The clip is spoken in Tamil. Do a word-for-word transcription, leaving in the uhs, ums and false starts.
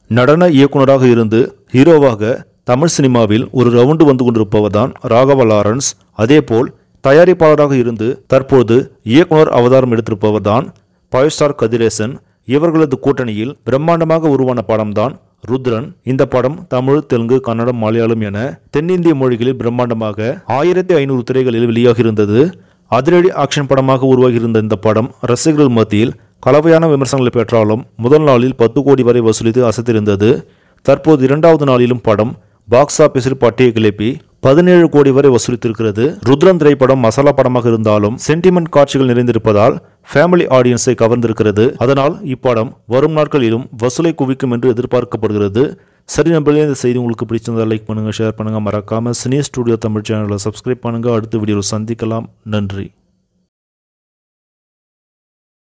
நடன இயக்குனராக இருந்து ஹீரோவாக தமிழ் சினிமாவில் ஒரு ரவுண்டு வந்து கொண்டிருப்பவர் தான் ராகவா லாரன்ஸ். அதேபோல் தயாரிப்பாளராக இருந்து தற்போது இயக்குனர் அவதாரம் எடுத்திருப்பவர் தான் ஃபைவ் ஸ்டார் கதிரேசன். இவர்களது கூட்டணியில் பிரம்மாண்டமாக உருவான படம்தான் ருத்ரன். இந்த படம் தமிழ், தெலுங்கு, கன்னடம், மலையாளம் என தென்னிந்திய மொழிகளில் பிரம்மாண்டமாக ஆயிரத்தி ஐநூறு திரைகளில் வெளியாகி இருந்தது. அதிரடி ஆக்ஷன் படமாக உருவாகி இருந்த இந்த படம் ரசிகர்கள் மத்தியில் கலவையான விமர்சனங்களை பெற்றாலும் முதல் நாளில் பத்து கோடி வரை வசூலித்து அசத்திருந்தது. தற்போது இரண்டாவது நாளிலும் படம் பாக்ஸ் ஆபீஸில் பட்டியை கிளப்பி பதினேழு கோடி வரை வசூலித்திருக்கிறது. ருத்ரன் திரைப்படம் மசாலா படமாக இருந்தாலும் சென்டிமெண்ட் காட்சிகள் நிறைந்திருப்பதால் ஃபேமிலி ஆடியன்ஸை கவர்ந்திருக்கிறது. அதனால் இப்படம் வரும் நாட்களிலும் வசூலை குவிக்கும் என்று எதிர்பார்க்கப்படுகிறது. சரி நண்பர்களே, இந்த செய்தி உங்களுக்கு பிடிச்சிருந்தால் லைக் பண்ணுங்க, ஷேர் பண்ணுங்க, மறக்காம சினி ஸ்டுடியோ தமிழ் சேனலை சப்ஸ்கிரைப் பண்ணுங்க. அடுத்த வீடியோவில் சந்திக்கலாம். நன்றி.